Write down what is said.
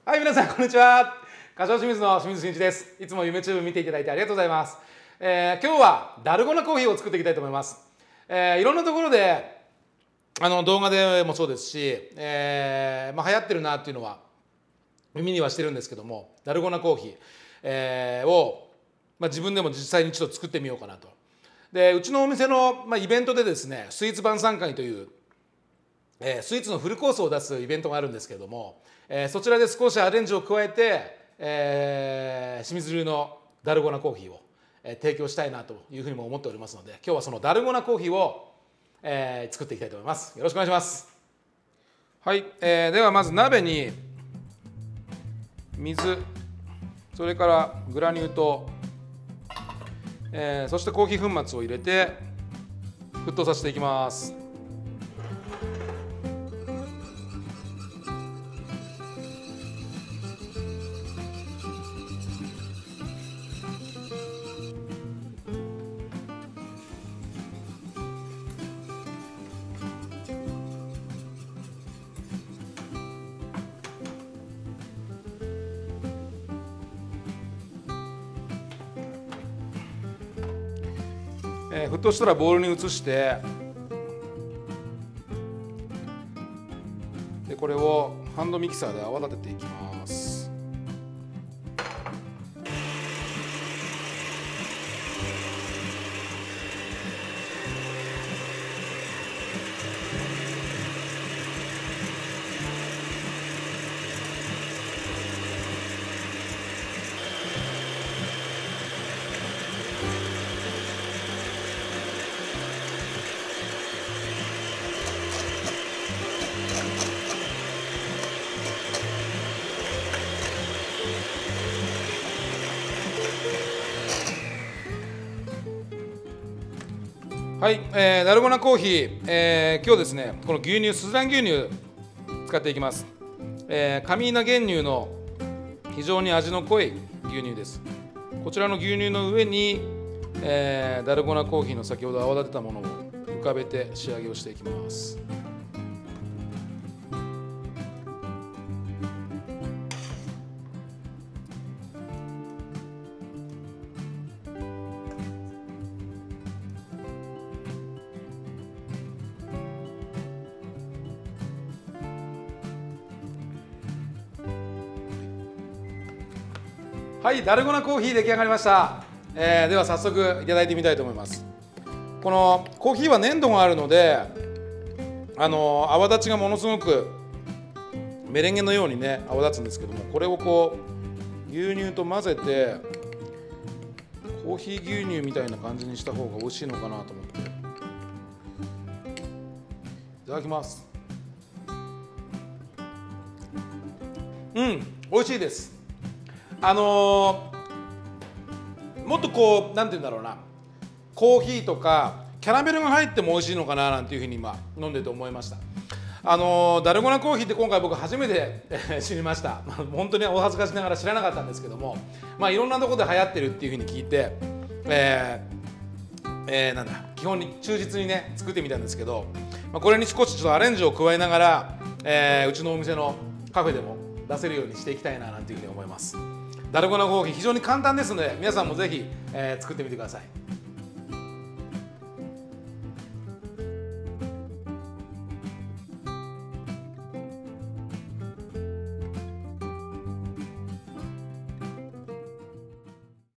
はい、皆さんこんにちは。柏清水の清水真一です。いつも YouTube 見ていただいてありがとうございます。今日はダルゴナコーヒーを作っていきたいと思います。いろんなところで動画でもそうですし、流行ってるなっていうのは耳にはしてるんですけども、ダルゴナコーヒー、を、自分でも実際に一度作ってみようかなと。でうちのお店の、イベントでですね、スイーツ晩餐会という、スイーツのフルコースを出すイベントがあるんですけれども、そちらで少しアレンジを加えて、清水流のダルゴナコーヒーを、提供したいなというふうにも思っておりますので、今日はそのダルゴナコーヒーを、作っていきたいと思います。よろしくお願いします。はい、ではまず鍋に水、それからグラニュー糖、そしてコーヒー粉末を入れて沸騰させていきます。沸騰したらボウルに移して、でこれをハンドミキサーで泡立てていきます。はい、ダルゴナコーヒー、今日ですね、この牛乳、スズラン牛乳使っていきます。カミーナ原乳の非常に味の濃い牛乳です。こちらの牛乳の上に、ダルゴナコーヒーの先ほど泡立てたものを浮かべて仕上げをしていきます。はい、ダルゴナコーヒー出来上がりました。では早速いただいてみたいと思います。このコーヒーは粘度があるので、泡立ちがものすごくメレンゲのようにね泡立つんですけども、これをこう牛乳と混ぜてコーヒー牛乳みたいな感じにした方が美味しいのかなと思って、いただきます。美味しいです。もっとこうなんて言うんだろうな、コーヒーとかキャラメルが入っても美味しいのかななんていうふうに今飲んでて思いました。ダルゴナコーヒーって今回僕初めて知りました。本当にお恥ずかしながら知らなかったんですけども、いろんなところで流行ってるっていうふうに聞いて、基本に忠実にね作ってみたんですけど、これに少しちょっとアレンジを加えながら、うちのお店のカフェでも出せるようにしていきたいななんていうふうに思います。ダルゴナコーヒー非常に簡単ですので、皆さんもぜひ、作ってみてください。